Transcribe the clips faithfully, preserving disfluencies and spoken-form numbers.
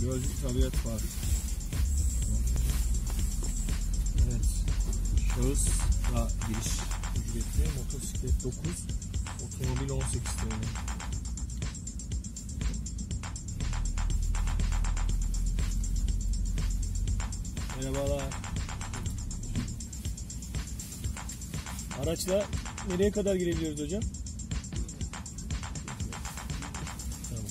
Gölcük Tabiat Parkı. Evet. Şahısla giriş ücretli. Motosiklet dokuz. Otomobil on sekiz T L. Merhabalar. Araçla nereye kadar girebiliyoruz hocam? Tamam.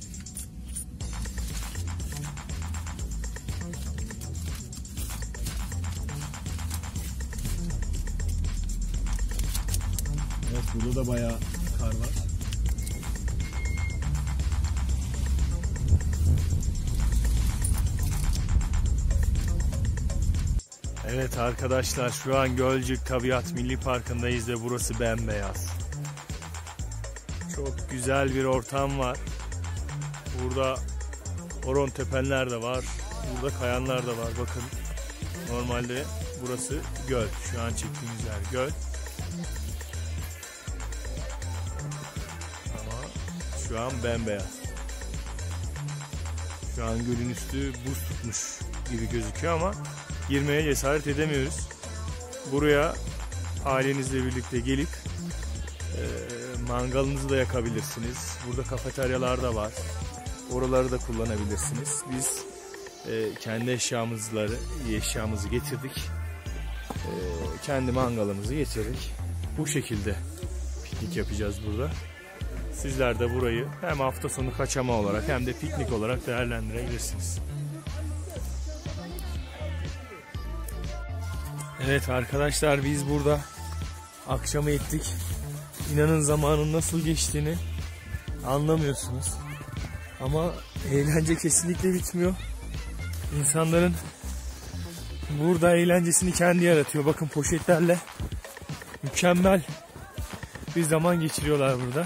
Evet, burada da bayağı kar var. Evet arkadaşlar, şu an Gölcük Tabiat Milli Parkı'ndayız ve burası bembeyaz. Çok güzel bir ortam var. Burada horon tepenler de var. Burada kayanlar da var. Bakın, normalde burası göl. Şu an çektiğimiz yer göl. Ama şu an bembeyaz. Şu an gölün üstü buz tutmuş gibi gözüküyor ama girmeye cesaret edemiyoruz. Buraya ailenizle birlikte gelip e, mangalınızı da yakabilirsiniz. Burada kafeteryalar da var. Oraları da kullanabilirsiniz. Biz e, kendi eşyamızları, eşyamızı getirdik. E, kendi mangalımızı getirdik. Bu şekilde piknik yapacağız burada. Sizler de burayı hem hafta sonu kaçama olarak hem de piknik olarak değerlendirebilirsiniz. Evet arkadaşlar, biz burada akşama ettik. İnanın zamanın nasıl geçtiğini anlamıyorsunuz. Ama eğlence kesinlikle bitmiyor. İnsanların burada eğlencesini kendi yaratıyor. Bakın, poşetlerle mükemmel bir zaman geçiriyorlar burada.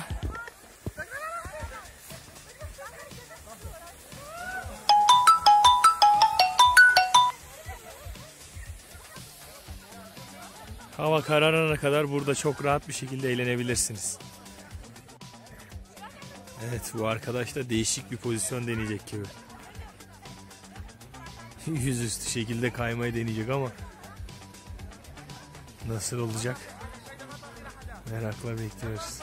Hava kararana kadar burada çok rahat bir şekilde eğlenebilirsiniz. Evet, bu arkadaş da değişik bir pozisyon deneyecek gibi. Yüzüstü şekilde kaymayı deneyecek ama nasıl olacak? Merakla bekliyoruz.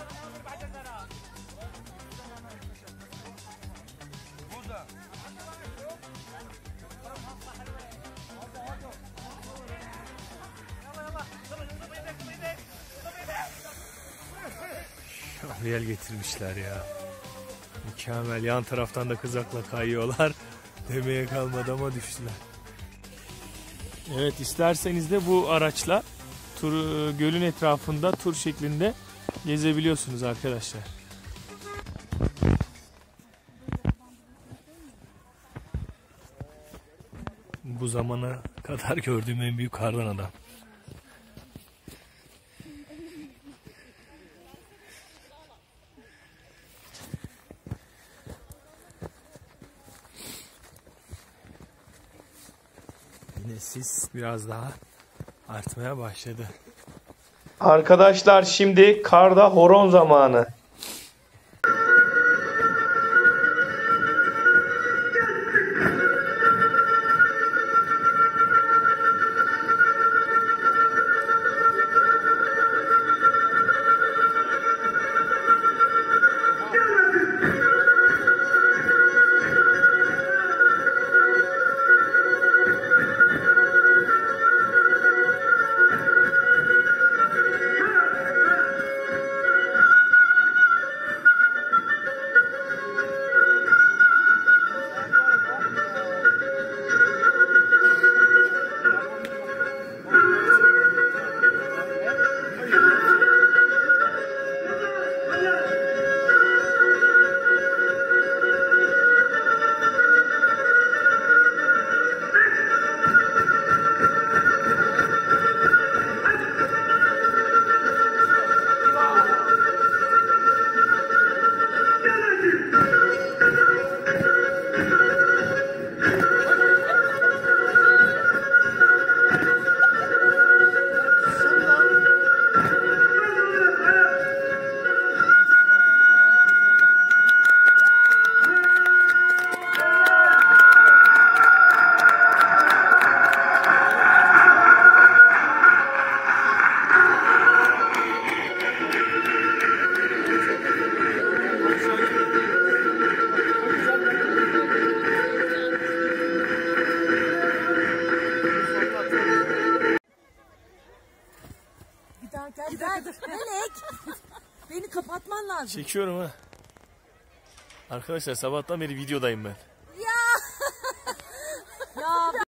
Şahriyel getirmişler ya. Mükemmel. Yan taraftan da kızakla kayıyorlar. Demeye kalmadı ama düştüler. Evet, isterseniz de bu araçla tur, gölün etrafında tur şeklinde gezebiliyorsunuz arkadaşlar. Bu zamana kadar gördüğüm en büyük kardan adam. Yine sis biraz daha artmaya başladı. Arkadaşlar, şimdi karda horon zamanı. çek. Beni kapatman lazım. Çekiyorum ha. Arkadaşlar sabahtan beri videodayım ben.